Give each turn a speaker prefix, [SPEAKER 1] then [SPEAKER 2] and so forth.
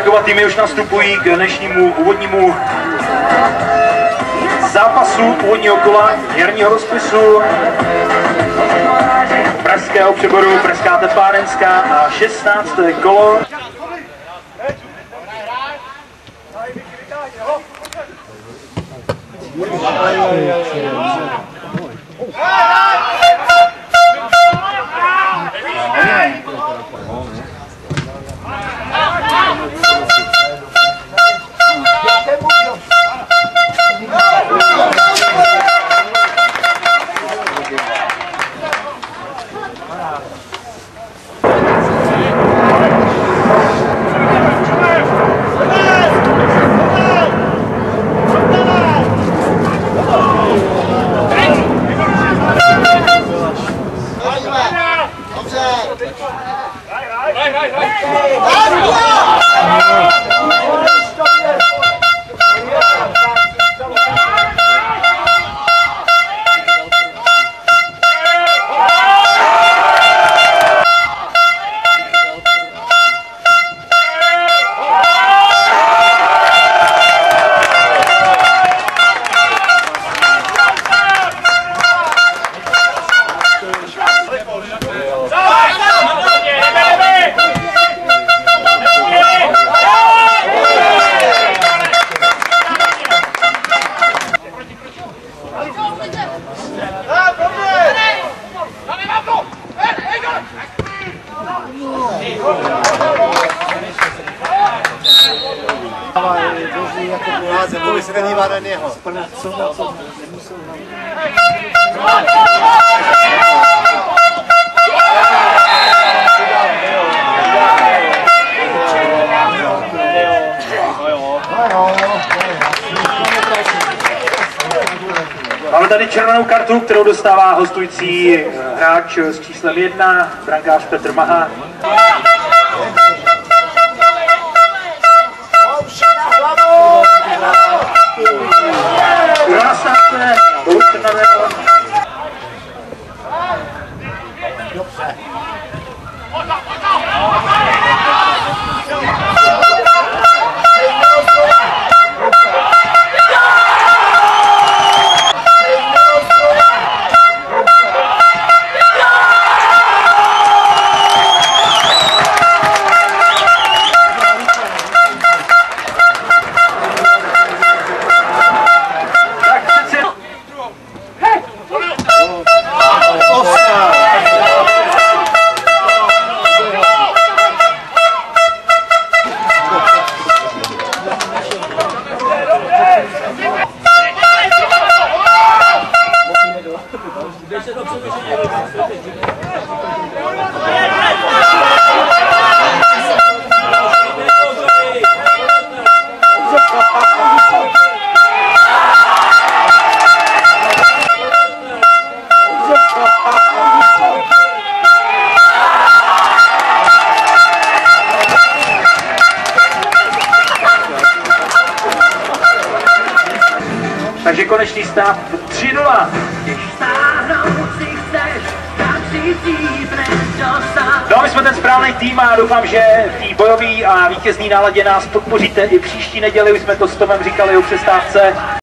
[SPEAKER 1] oba týmy už nastupují k dnešnímu úvodnímu zápasu úvodního kola jarního rozpisu pražského přeboru Pražská tepárenská a 16. kolo. Máme tady červenou kartu, kterou dostává hostující hráč s číslem 1, brankář Petr Maha. Takže konečný stav 3:0. No, my jsme ten správný tým a doufám, že v té bojové a vítězný náladě nás podpoříte i příští neděli. Už jsme to s Tomem říkali o přestávce.